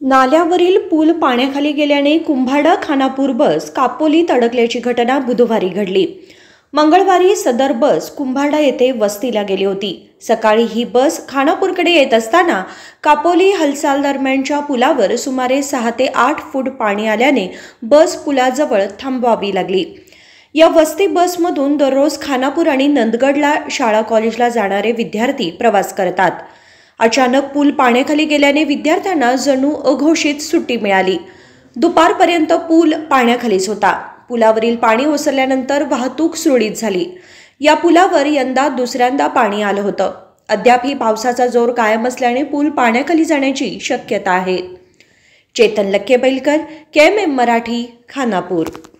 नाल्यावरील पूल पाण्याखाली गेल्याने कुंभाडा खानापूर बस कापोलीत अडकल्याची घटना बुधवारी घडली। मंगळवारी सदर बस कुंभाडा येथे वस्तीला गेली होती। सकाळी ही बस खानापूरकडे येत असताना कापोली हलसाल दरम्यानच्या पुलावर सुमारे 6 ते 8 फूट पाणी आल्याने बस पुलाजवळ थांबवावी लागली। या वस्ती बसमधून दररोज खानापूर आणि नंदगडला शाळा कॉलेजला जाणारे विद्यार्थी प्रवास करतात। अचानक पूल पाण्याखाली गेल्याने विद्यार्थ्यांना जणू अघोषित सुट्टी मिळाली। दुपारपर्यंत पूल पाण्याखालीच होता। पुलावरील पाणी ओसरल्यानंतर वाहतूक सुरळीत झाली। या पुलावर यंदा दुसऱ्यांदा पाणी आलं होतं। अद्यापही पावसाचा जोर कायम असल्याने पूल पाण्याखाली जाण्याची शक्यता आहे। चेतन लक्केबैलकर, KMM मराठी, खानापूर।